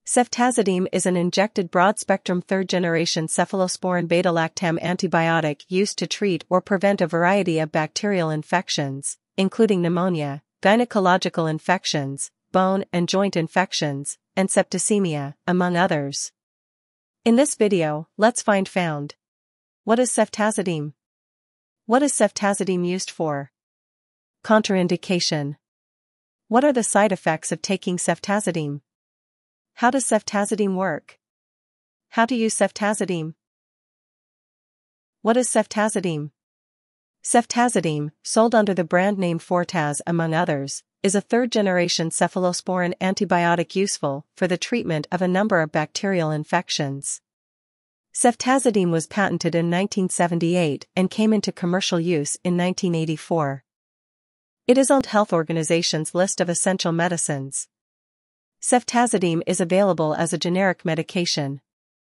Ceftazidime is an injected broad-spectrum third-generation cephalosporin beta-lactam antibiotic used to treat or prevent a variety of bacterial infections, including pneumonia, gynecological infections, bone and joint infections, and septicemia, among others. In this video, let's find found. What is ceftazidime? What is ceftazidime used for? Contraindication. What are the side effects of taking ceftazidime? How does ceftazidime work? How to use ceftazidime? What is ceftazidime? Ceftazidime, sold under the brand name Fortaz among others, is a third-generation cephalosporin antibiotic useful for the treatment of a number of bacterial infections. Ceftazidime was patented in 1978 and came into commercial use in 1984. It is on the Health Organization's list of essential medicines. Ceftazidime is available as a generic medication.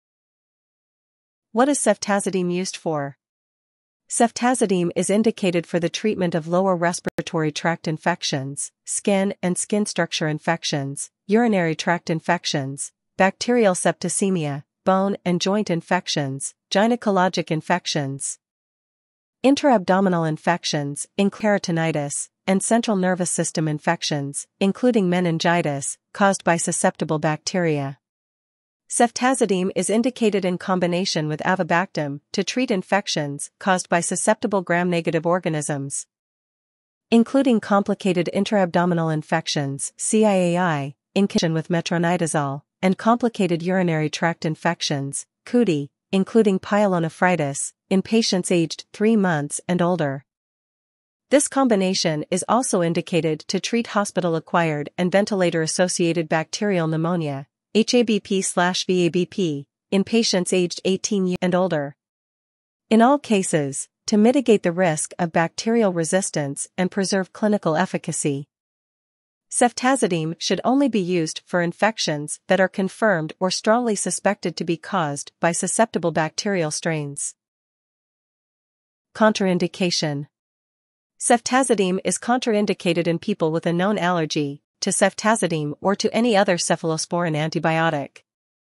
What is ceftazidime used for? Ceftazidime is indicated for the treatment of lower respiratory tract infections, skin and skin structure infections, urinary tract infections, bacterial septicemia, bone and joint infections, gynecologic infections, intra-abdominal infections, peritonitis, and central nervous system infections, including meningitis, caused by susceptible bacteria. Ceftazidime is indicated in combination with avibactam to treat infections caused by susceptible gram-negative organisms, including complicated intra-abdominal infections, CIAI, in conjunction with metronidazole, and complicated urinary tract infections, CUTI, including pyelonephritis, in patients aged 3 months and older. This combination is also indicated to treat hospital-acquired and ventilator-associated bacterial pneumonia, HABP/VABP, in patients aged 18 years and older. In all cases, to mitigate the risk of bacterial resistance and preserve clinical efficacy. Ceftazidime should only be used for infections that are confirmed or strongly suspected to be caused by susceptible bacterial strains. Contraindication. Ceftazidime is contraindicated in people with a known allergy to ceftazidime or to any other cephalosporin antibiotic.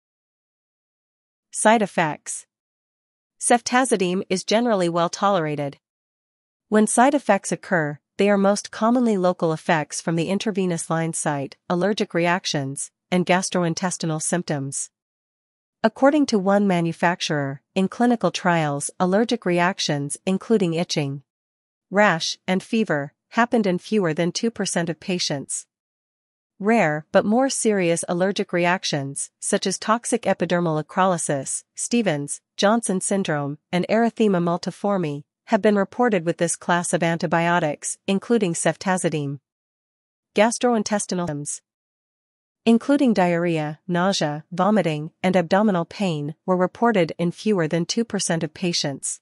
Side effects. Ceftazidime is generally well tolerated. When side effects occur, they are most commonly local effects from the intravenous line site, allergic reactions, and gastrointestinal symptoms. According to one manufacturer, in clinical trials, allergic reactions, including itching, rash, and fever, happened in fewer than 2% of patients. Rare but more serious allergic reactions, such as toxic epidermal necrolysis, Stevens-Johnson syndrome, and erythema multiforme, have been reported with this class of antibiotics, including ceftazidime. Gastrointestinal symptoms, including diarrhea, nausea, vomiting, and abdominal pain, were reported in fewer than 2% of patients.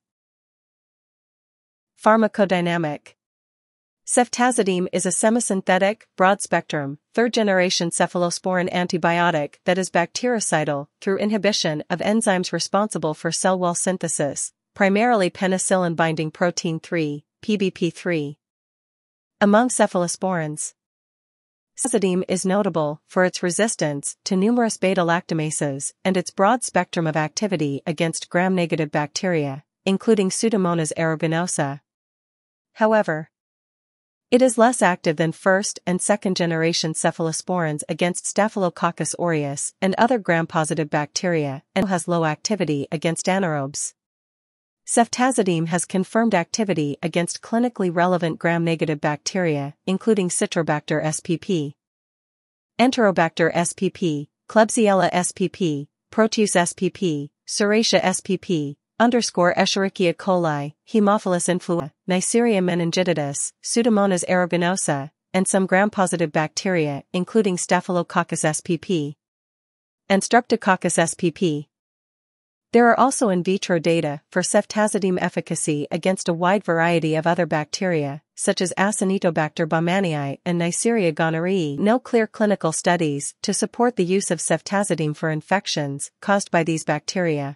Pharmacodynamic. Ceftazidime is a semisynthetic, broad-spectrum, third-generation cephalosporin antibiotic that is bactericidal through inhibition of enzymes responsible for cell wall synthesis, primarily penicillin-binding protein 3, PBP3. Among cephalosporins, ceftazidime is notable for its resistance to numerous beta-lactamases and its broad spectrum of activity against gram-negative bacteria, including Pseudomonas aeruginosa. However, it is less active than first- and second-generation cephalosporins against Staphylococcus aureus and other gram-positive bacteria and has low activity against anaerobes. Ceftazidime has confirmed activity against clinically relevant gram-negative bacteria, including Citrobacter spp, Enterobacter spp, Klebsiella spp, Proteus spp, Serratia spp, Escherichia coli, Haemophilus influenzae, Neisseria meningitidis, Pseudomonas aeruginosa, and some gram-positive bacteria, including Staphylococcus spp and Streptococcus spp. There are also in vitro data for ceftazidime efficacy against a wide variety of other bacteria, such as Acinetobacter baumannii and Neisseria gonorrhoeae. No clear clinical studies to support the use of ceftazidime for infections caused by these bacteria.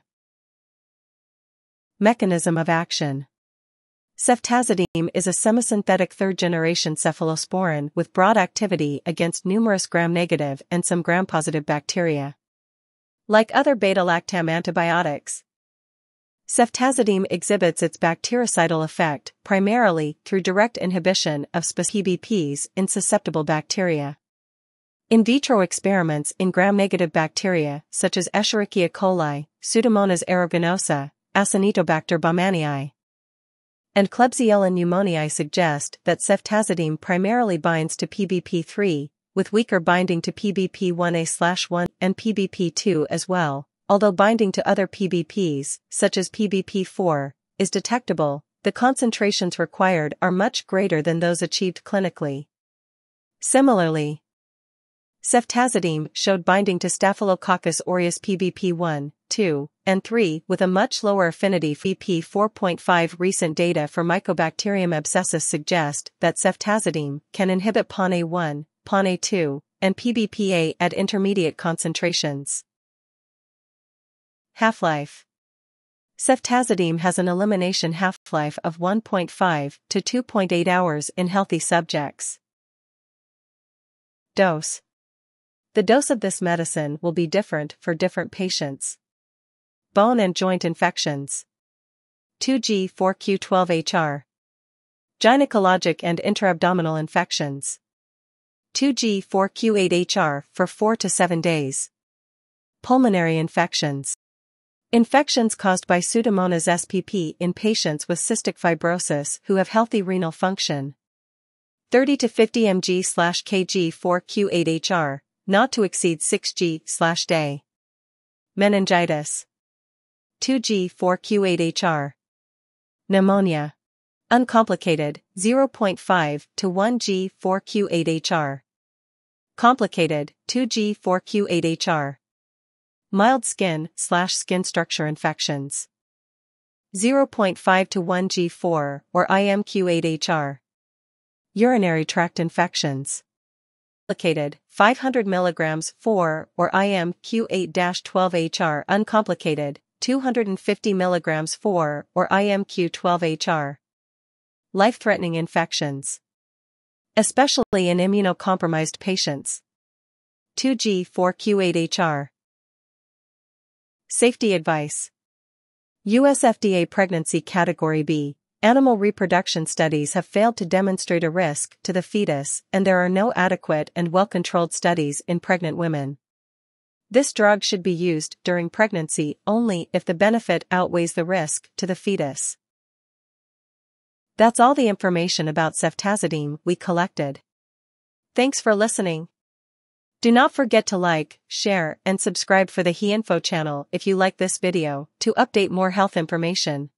Mechanism of action. Ceftazidime is a semisynthetic third-generation cephalosporin with broad activity against numerous gram-negative and some gram-positive bacteria. Like other beta-lactam antibiotics, ceftazidime exhibits its bactericidal effect primarily through direct inhibition of specific PBPs in susceptible bacteria. In vitro experiments in gram-negative bacteria such as Escherichia coli, Pseudomonas aeruginosa, Acinetobacter baumannii, and Klebsiella pneumoniae suggest that ceftazidime primarily binds to PBP3, with weaker binding to PBP1A/1 and PBP2 as well. Although binding to other PBPs, such as PBP4, is detectable, the concentrations required are much greater than those achieved clinically. Similarly, ceftazidime showed binding to Staphylococcus aureus PBP1, 2, and 3 with a much lower affinity for PBP4.5. Recent data for Mycobacterium abscessus suggest that ceftazidime can inhibit PAN-A1, PAN-A2, and PBPA at intermediate concentrations. Half-life. Ceftazidime has an elimination half-life of 1.5 to 2.8 hours in healthy subjects. Dose. The dose of this medicine will be different for different patients. Bone and joint infections. 2G4Q12HR. Gynecologic and intra-abdominal infections. 2G4Q8HR for 4 to 7 days. Pulmonary infections. Infections caused by Pseudomonas spp in patients with cystic fibrosis who have healthy renal function. 30 to 50 mg/kg4Q8HR, not to exceed 6g/day. Meningitis. 2G4Q8HR. Pneumonia. Uncomplicated, 0.5 to 1G4Q8HR. Complicated, 2G4Q8HR. Mild skin/skin structure infections. 0.5 to 1G4 or IMQ8HR. Urinary tract infections. Complicated, 500 mg 4 or IMQ8-12HR. Uncomplicated, 250 mg 4 or IMQ12HR. Life-threatening infections, especially in immunocompromised patients. 2G4Q8HR. Safety advice. US FDA Pregnancy Category B. Animal reproduction studies have failed to demonstrate a risk to the fetus, and there are no adequate and well-controlled studies in pregnant women. This drug should be used during pregnancy only if the benefit outweighs the risk to the fetus. That's all the information about ceftazidime we collected. Thanks for listening. Do not forget to like, share, and subscribe for the HeInfo channel if you like this video to update more health information.